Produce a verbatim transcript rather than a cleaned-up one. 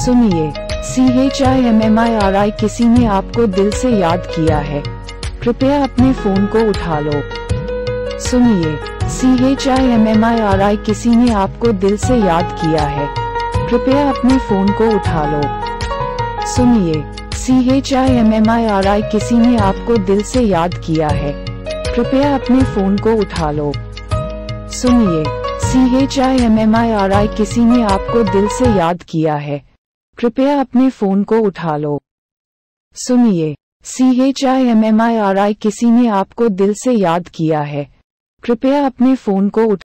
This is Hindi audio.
सुनिए, C H I M M I R I किसी ने आपको दिल से याद किया है, कृपया अपने फोन को उठा लो। सुनिए, C H I M M I R I किसी ने आपको दिल से याद किया है, कृपया अपने फोन को उठा लो। सुनिए, C H I M M I R I किसी ने आपको दिल से याद किया है, कृपया अपने फोन को उठा लो। सुनिए, C H I M M I R I किसी ने आपको दिल से याद किया है, कृपया अपने फोन को उठा लो। सुनिए, C H I M M I R I किसी ने आपको दिल से याद किया है, कृपया अपने फोन को उठा